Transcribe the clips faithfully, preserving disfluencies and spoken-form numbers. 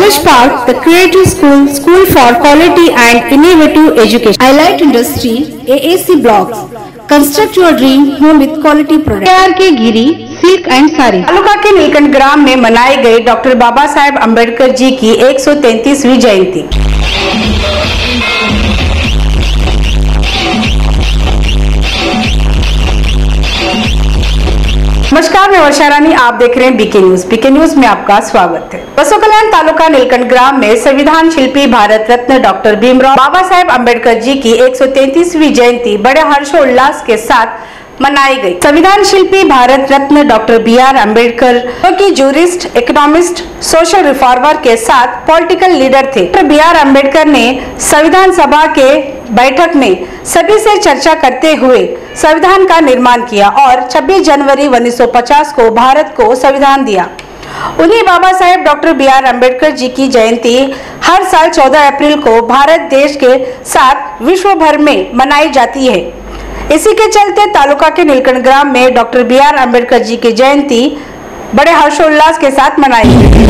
College Park, the Creative School, School for Quality and Innovative Education. Highlight Industry, A A C Blocks. Construct your dream home with quality products. R K Giri silk and sari. Taluka के नीलकंठ ग्राम में मनाई गई doctor बाबा साहेब अम्बेडकर जी की एक सौ तैंतीसवीं जयंती। नमस्कार, मैं वर्षा रानी, आप देख रहे हैं बीके न्यूज। बीके न्यूज में आपका स्वागत है। बसो कल्याण तालुका नीलकंठ ग्राम में संविधान शिल्पी भारत रत्न डॉक्टर भीमराव बाबा साहेब अम्बेडकर जी की एक सौ तैंतीसवीं जयंती बड़े हर्षोल्लास के साथ मनाई गई। संविधान शिल्पी Bharat Ratna doctor B R Ambedkar जो कि जूरिस्ट, इकोनॉमिस्ट, सोशल रिफॉर्मर के साथ पॉलिटिकल लीडर थे। डॉक्टर बी आर अम्बेडकर ने संविधान सभा के बैठक में सभी से चर्चा करते हुए संविधान का निर्माण किया और छब्बीस जनवरी उन्नीस सौ पचास को भारत को संविधान दिया। उन्हीं Baba Saheb doctor B R Ambedkar ji की जयंती हर साल चौदह अप्रैल को भारत देश के साथ विश्व भर में मनाई जाती है। इसी के चलते तालुका के नीलकंठ ग्राम में doctor B R Ambedkar ji की जयंती बड़े हर्षोल्लास के साथ मनाई गई।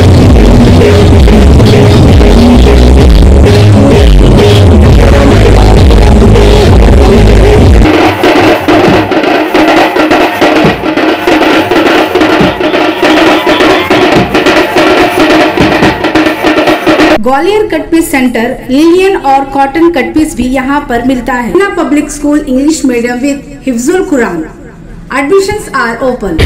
ग्वालियर कट पीस सेंटर, लिलियन और कॉटन कट पीस भी यहाँ पर मिलता है। ना public school English medium with हिफ्जुल कुरान। Admissions are open.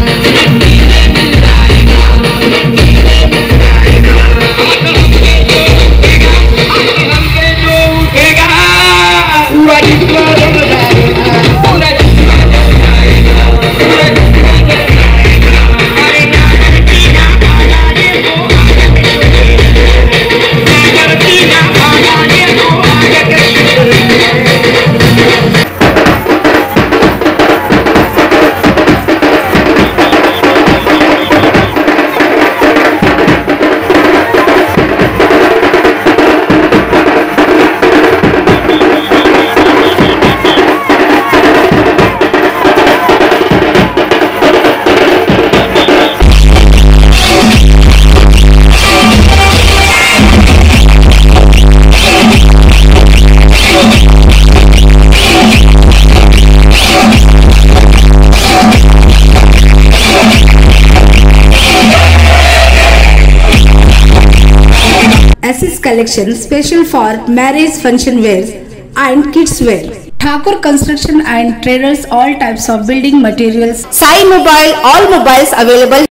S S collection special for marriage function wears and kids wear. Thakur Construction and Traders, all types of building materials. Sai Mobile, all mobiles available